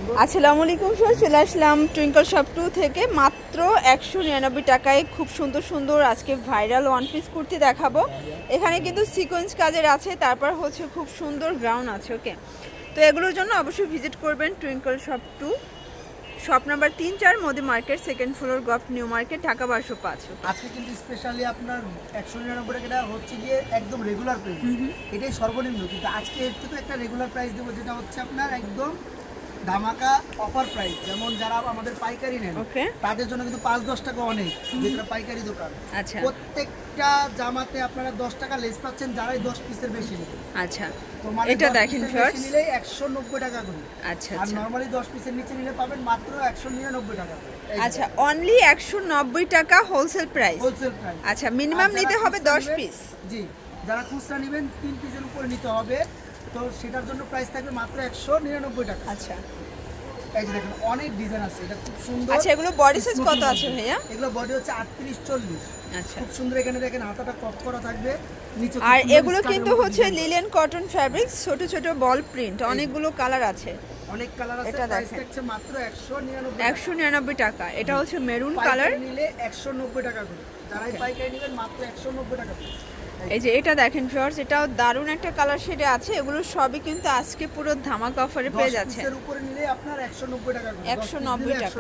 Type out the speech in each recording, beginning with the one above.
আসসালামু আলাইকুম স্যার, চলে আসলাম টুইঙ্কল শপ 2 থেকে মাত্র 199 টাকায় খুব সুন্দর সুন্দর আজকে ভাইরাল ওয়ান পিস কুর্তি দেখাবো। এখানে কিন্তু সিকোয়েন্স কাজের আছে, তারপর হচ্ছে খুব সুন্দর গ্রাউন্ড আছে। ওকে, তো এগুলোর জন্য অবশ্যই ভিজিট করবেন Twinkle shop 2, shop number 3-4 Modi market, second floor, গফট নিউ মার্কেট, ঢাকা 1205। আজকে কিন্তু স্পেশালি আপনার 199 টাকা হচ্ছে গিয়ে একদম রেগুলার প্রাইস, এটাই সর্বনিম্ন। কিন্তু আজকে এর থেকে একটা রেগুলার প্রাইস দেবো, যেটা হচ্ছে আপনার একদম ধামাকা অফার প্রাইস। যেমন যারা আমাদের পাইকারি নেন তাদের জন্য কিন্তু 5-10 টাকা অনেক, যেটা পাইকারি দোকান। আচ্ছা, প্রত্যেকটা জামাতে আপনারা 10 টাকা লেস পাচ্ছেন যারাই 10 পিসের বেশি নেবেন। আচ্ছা, তো মানে এটা দেখেন ফ্রেন্ডস, নিলে 190 টাকা করে। আচ্ছা, আর নরমালি 10 পিসের নিচে নিলে পাবেন মাত্র 199 টাকা। আচ্ছা, অনলি 190 টাকা হোলসেল প্রাইস। Wholesale price. আচ্ছা, মিনিমাম নিতে হবে 10 পিস। জি, যারা খুচরা নেবেন 3 পিসের উপরে নিতে হবে, তো সেটার জন্য প্রাইস থাকবে মাত্র 199 টাকা। আচ্ছা, এই যে দেখুন অনেক ডিজাইন আছে, এটা খুব সুন্দর। আচ্ছা, এগুলো বডি সাইজ কত আছে ভাইয়া? এগুলো বডি হচ্ছে 38-40। আচ্ছা, খুব সুন্দর। এখানে দেখেন হাতাটা কপ করা থাকবে নিচে। আর এগুলো কিন্তু হচ্ছে লিলেন কটন ফ্যাব্রিক্স, ছোট ছোট বল প্রিন্ট, অনেকগুলো কালার আছে, অনেক কালার আছে। এটা প্রাইস দেখেন থাকছে মাত্র 199 টাকা। এটা হচ্ছে মেরুন কালার, নিলে 190 টাকা করে। যারাই পাইকারি নেবেন মাত্র 190 টাকা করে। এই যে এটা দেখেন ফ্রেন্ডস, এটাও দারুণ একটা কালার শেডে আছে। এগুলো সবই কিন্তু আজকে পুরো ধামাকা অফারে পেয়ে যাচ্ছে। 10 পিসের উপরে নিলে আপনার 190 টাকা করে। 190 টাকা।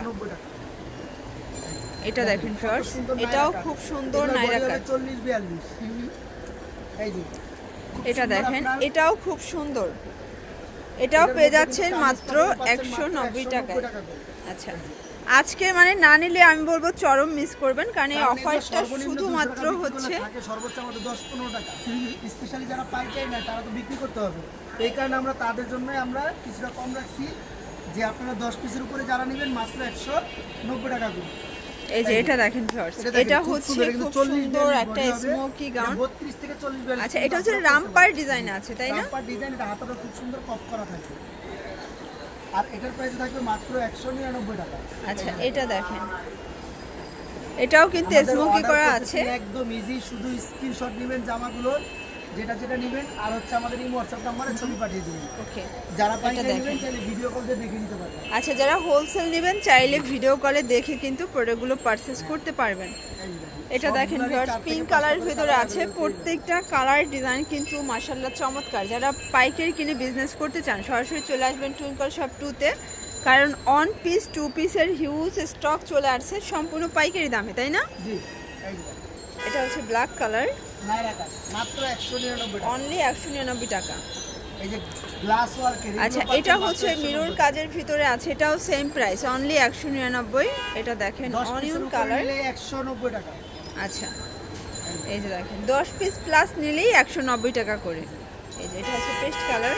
এটা দেখেন ফ্রেন্ডস, এটাও খুব সুন্দর নাইরা কাট। 40-42। এই যে এটা দেখেন, এটাও খুব সুন্দর, এটাও পেয়ে যাচ্ছেন মাত্র 190 টাকায়। আচ্ছা, আজকে মানে না নিলে আমি বলবো চরম মিস করবেন, কারণ এই অফারটা শুধুমাত্র হচ্ছে সর্বোচ্চ আমাদের 10-15 টাকা। স্পেশালি যারা পাইকারি নেয় তারা তো বিক্রি করতে হবে, এই কারণে আমরা তাদের জন্য আমরা কিছুটা কম রাখছি, যে আপনারা 10 পিসের উপরে যারা নেবেন মাত্র 190 টাকা করে। এই যে এটা দেখেন ফ্রেন্ডস, এটা হচ্ছে খুব সুন্দর একটা স্মোকি গাউন। 32 থেকে 40-42। আচ্ছা, এটা হচ্ছে রামপার ডিজাইন আছে, তাই না? রামপার ডিজাইন, এটা হাতাটা খুব সুন্দর কপ করা থাকে। আর এটার প্রাইস থাকবে মাত্র 199 টাকা। আচ্ছা, এটা দেখেন, এটাও কিন্তু স্মোকি করা আছে, একদম ইজি। শুধু স্ক্রিনশট নেবেন জামাগুলোর, যেটা যেটা নেবেন, আর হচ্ছে আমাদের এই হোয়াটসঅ্যাপ নম্বরে ছবি পাঠিয়ে দিবেন। ওকে, যারা পাইকারি নেবেন চাইলে ভিডিও কল দিয়ে দেখে নিতে পারবেন। আচ্ছা, যারা হোলসেল নেবেন চাইলে ভিডিও কলে দেখে কিন্তু প্রোডাক্টগুলো পারচেজ করতে পারবেন। এটা দেখেন ভিউয়ার্স, পিঙ্ক কালারের ভিতরে আছে, প্রত্যেকটা কালার ডিজাইন কিন্তু মাশাআল্লাহ চমৎকার। যারা পাইকারি কিনে বিজনেস করতে চান সরাসরি চলে আসবেন টুইঙ্কল শপ 2-তে, কারণ 1 পিস 2 পিসের হিউজ স্টক চলে আসছে সম্পূর্ণ পাইকারি দামে, তাই না? জি, এটা হচ্ছে ব্ল্যাক কালার, নাইরা কাট, মাত্র 199 টাকা। অনলি 199 টাকা। এই যে গ্লাস ওয়ার্কের। আচ্ছা, এটা হচ্ছে মিরর কাজের ভিতরে আছে, এটাও সেম প্রাইস, অনলি 199। এটা দেখেন অনিয়ন কালার, 190 টাকা। আচ্ছা, এই যে দেখেন 10 পিস প্লাস নিলেই 190 টাকা করে। এই যে এটা হচ্ছে পেস্ট কালার,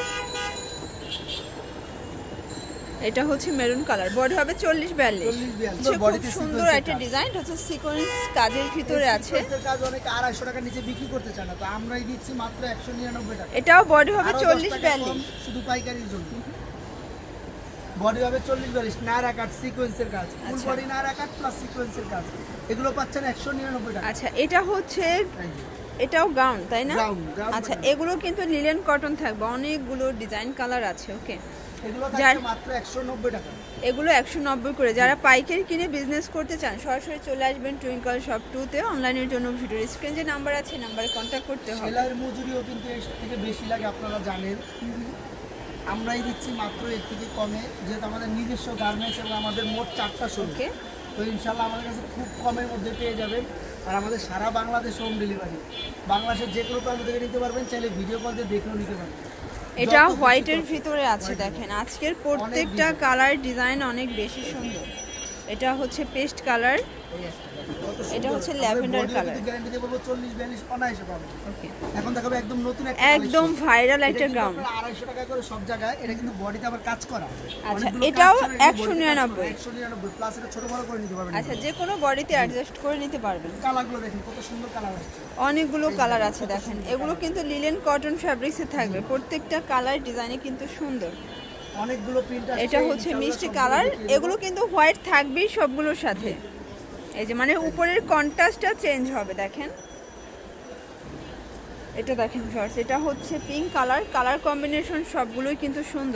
এটা হচ্ছে মেরুন কালার, বডি হবে 40-42। খুব সুন্দর একটা ডিজাইন, হচ্ছে সিকোয়েন্স কাজের ভিতরে আছে। কাজ অনেকে 250 টাকার নিচে বিক্রি করতে চায় না, তো আমরাই দিচ্ছি মাত্র 199 টাকা। এটাও বডি হবে 40-42, শুধু পাইকারির জন্য। বডি হবে 40-42, নাইরা কাট সিকোয়েন্সের কাজ, ফুল বডি নাইরা কাট প্লাস সিকোয়েন্সের কাজ। এগুলো পাচ্ছেন 199 টাকা। আচ্ছা, এটা হচ্ছে, এটাও গাউন, তাই না? আচ্ছা, এগুলো কিন্তু লিলেন কটন থাকবে, অনেকগুলো ডিজাইন কালার আছে। ওকে, এগুলো থাকবে মাত্র 190 টাকা। এগুলো 190 করে। যারা পাইকারি কিনে বিজনেস করতে চান সরাসরি চলে আসবেন টুইঙ্কল শপ 2-তে। অনলাইনের জন্য ভিডিওর স্ক্রিনে যে নাম্বার আছে নাম্বারে কন্ট্যাক্ট করতে হবে। সেলাইয়ের মজুরিও কিন্তু এর থেকে বেশি লাগে, আপনারা জানেন। আমরাই দিচ্ছি মাত্র এর থেকে কমে, যেহেতু আমাদের নিজস্ব গার্মেন্টস এবং আমাদের মোট 4টা শোরুম, তো ইনশাল্লাহ আমাদের কাছে খুব কমের মধ্যে পেয়ে যাবেন। আর আমাদের সারা বাংলাদেশ হোম ডেলিভারি, বাংলাদেশের যে কোনো প্রান্ত থেকে নিতে পারবেন, চাইলে ভিডিও কল দিয়ে দেখেও নিতে পারবেন। এটা হোয়াইটের ভিতরে আছে, দেখেন আজকের প্রত্যেকটা কালার ডিজাইন অনেক বেশি সুন্দর। এটা হচ্ছে পেস্ট কালার, এটা হচ্ছে ল্যাভেন্ডার কালার। গ্যারান্টি দেব 40-42 অনায়াসে পাবেন। ওকে, এখন দেখাবো একদম নতুন একটা, একদম ভাইরাল একটা গাউন, 250 টাকা করে সব জায়গায়। এটা কিন্তু বডিতে আবার কাজ করা। আচ্ছা, এটাও 199 প্লাস এটা ছোট বড় করে নিতে পারবেন। আচ্ছা, যে কোনো বডিতে অ্যাডজাস্ট করে নিতে পারবেন। কালারগুলো দেখেন কত সুন্দর কালার আছে, অনেকগুলো কালার আছে দেখেন। এগুলো কিন্তু লিলেন কটন ফ্যাব্রিক্সে থাকবে, প্রত্যেকটা কালার ডিজাইনে কিন্তু সুন্দর, অনেকগুলো প্রিন্ট আছে। এটা হচ্ছে মিষ্টি কালার, এগুলো কিন্তু হোয়াইট থাকবেই সবগুলোর সাথে। এই যে মানে উপরের কন্ট্রাস্টটা চেঞ্জ হবে, দেখেন এটা দেখেন ভিউয়ার্স, এটা হচ্ছে পিঙ্ক কালার, কালার কম্বিনেশন সবগুলোই কিন্তু সুন্দর।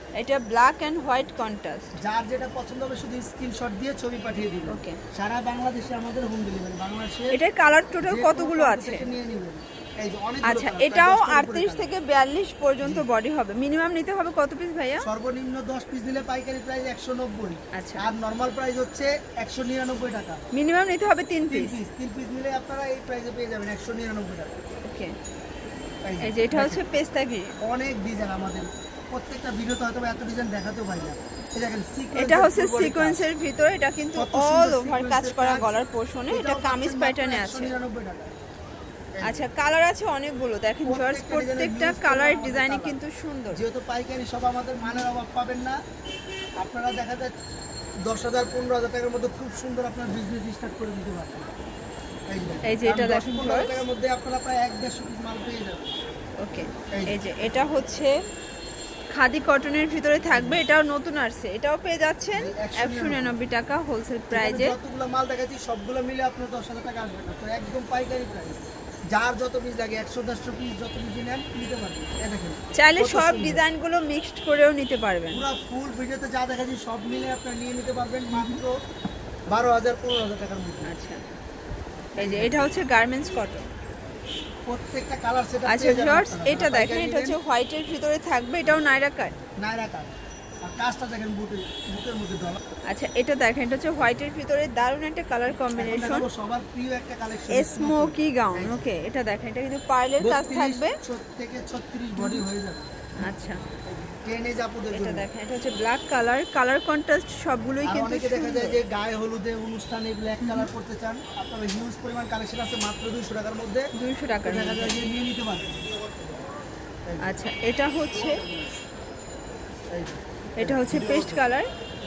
এটা ব্ল্যাক এন্ড হোয়াইট কন্ট্রাস্ট। যার যেটা পছন্দ হবে শুধু স্ক্রিনশট দিয়ে ছবি পাঠিয়ে দিবেন। ওকে, সারা বাংলাদেশে আমাদের হোম ডেলিভারি। বাংলাদেশে এটার কালার টোটাল কতগুলো আছে? নিয়ে নেবেন। এই যে অনেক। আচ্ছা, এটাও 38 থেকে 42 পর্যন্ত বডি হবে। মিনিমাম নিতে হবে কত পিস ভাইয়া? সর্বনিম্ন 10 পিস দিলে পাইকারি প্রাইস 190। আচ্ছা, আর নরমাল প্রাইস হচ্ছে 199 টাকা। মিনিমাম নিতে হবে 3 পিস। 3 পিস নিলে আপনারা এই প্রাইসে পেয়ে যাবেন 199 টাকা। ওকে, এই যে এটা হচ্ছে পেস্তা গ্রিন। অনেক ডিজাইন আমাদের, প্রত্যেকটা ভিডিওতে হয়তো এত ডিজাইন দেখাতেও পাই না। এই দেখেন সিকোয়েন্স, এটা হচ্ছে সিকোয়েন্সের ভিতরে, এটা কিন্তু অল ওভার কাজ করা গলার পোরশনে। এটা কামিজ প্যাটার্নে আছে। 199 টাকা। আচ্ছা, কালার আছে অনেকগুলো। দেখেন ভিউয়ার্স, প্রত্যেকটা কালার ডিজাইনই কিন্তু সুন্দর। যেহেতু পাইকারি সব আমাদের মানের অভাব পাবেন না, আপনারা দেখা যায় 10,000 15,000 টাকার মধ্যে খুব সুন্দর আপনার বিজনেস স্টার্ট করে দিতে পারবেন। এই যে এটা দেখেন ভিউয়ার্স, টাকার মধ্যে আপনারা প্রায় 1-1.5 পিস মাল পেয়ে যাবেন। ওকে, এই যে এটা হচ্ছে খাদি কটনের ভিতরে থাকবে। এটাও নতুন আসছে, এটাও পেয়ে যাচ্ছেন 199 টাকা হোলসেল প্রাইজে। যতগুলো মাল দেখাচ্ছি সবগুলো মিলে আপনার 10,000 টাকা আসবে না, তো একদম পাইকারি প্রাইস। যার যত পিস লাগে 100-150 পিস যত পিস নেন নিতে পারবেন। এই দেখেন, চাইলে সব ডিজাইনগুলো মিক্সড করেও নিতে পারবেন। পুরো ফুল ভিডিওতে যা দেখাচ্ছি সব মিলে আপনারা নিয়ে নিতে পারবেন মাত্র 12,000-15,000 টাকার মধ্যে। আচ্ছা, এই যে এটা হচ্ছে গার্মেন্টস কটন। প্রত্যেকটা কালার সেট আছে। আচ্ছা ভিউয়ার্স, এটা দেখেন, এটা হচ্ছে হোয়াইটের ভিতরে থাকবে। এটাও নাইরা কাট। নাইরা কাট। আর কাজটা দেখেন বুকের মধ্যে ডলা। আচ্ছা, এটা দেখেন, এটা হচ্ছে হোয়াইটের ভিতরে দারুণ একটা কালার কম্বিনেশন, সবার প্রিয় একটা কালেকশন, স্মোকি গাউন। ওকে, এটা দেখেন, এটা কিন্তু পার্লের কাজ থাকবে। 32 থেকে 36 বডি হয়ে যাবে। আচ্ছা, টেনেজ আপুদের এটা জন্য। দেখেন, এটা হচ্ছে ব্ল্যাক কালার, কালার কন্ট্রাস্ট সবগুলোই কিন্তু অনেকে দেখা যায় যে গায়ে হলুদে অনুষ্ঠানে ব্ল্যাক কালার করতে চান, আপনারা হিউজ পরিমাণ কালেকশন আছে মাত্র 200 টাকার মধ্যে। 200 টাকার দেখা যায় যে নিয়ে নিতে পারবেন। আচ্ছা, এটা হচ্ছে পেস্ট কালার।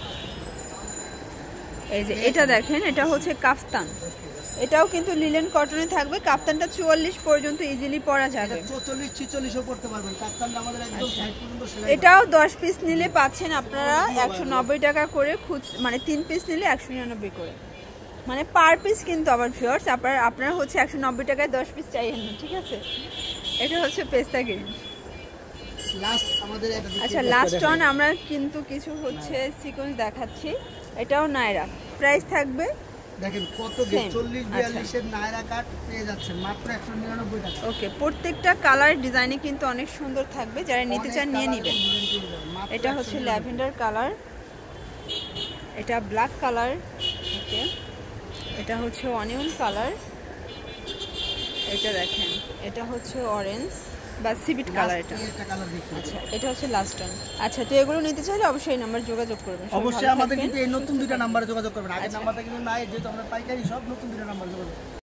এই যে এটা দেখেন, এটা হচ্ছে কাফতান। এটাও কিন্তু লিলেন কটনে থাকবে। কাফতানটা 44 পর্যন্ত ইজিলি পরা যাবে। 44-46ও পড়তে পারবেন। কাফতানটা আমাদের একদম সাইড পর্যন্ত সেলাই। এটাও 10 পিস নিলে পাচ্ছেন আপনারা 190 টাকা করে, মানে 3 পিস নিলে 199 করে, মানে পার পিস। কিন্তু আবার ভিউয়ার্স, আপনারা হচ্ছে 190 টাকায় 10 পিস চাইেন না, ঠিক আছে? এটা হচ্ছে পেস্তা গ্রিন। লাস্ট আমাদের আচ্ছা, লাস্ট অন আমরা কিন্তু কিছু হচ্ছে সিকোয়েন্স দেখাচ্ছি। এটাও নাইরা, প্রাইস থাকবে দেখেন কত 40-42 এর নাইরা কাট পেয়ে যাচ্ছেন মাত্র 199 টাকা। ওকে, প্রত্যেকটা কালার ডিজাইনে কিন্তু অনেক সুন্দর থাকবে, যারা নিতে চান নিয়ে নেবেন। এটা হচ্ছে ল্যাভেন্ডার কালার, এটা ব্ল্যাক কালার, ওকে, এটা হচ্ছে অনিয়ন কালার, এটা দেখেন, এটা হচ্ছে অরেঞ্জ বা সিভিট কালার। এটা আচ্ছা, এটা হচ্ছে লাস্ট টাইম। আচ্ছা, তো এগুলো নিতে চাইলে অবশ্যই এই নাম্বার যোগাযোগ করবেন। অবশ্যই আমাদের কিন্তু এই নতুন দুইটা নাম্বারে যোগাযোগ করবেন। আগের নাম্বারটা কিন্তু নাই, যেহেতু আমরা পাইকারি সব, নতুন দুইটা নাম্বার যোগাযোগ।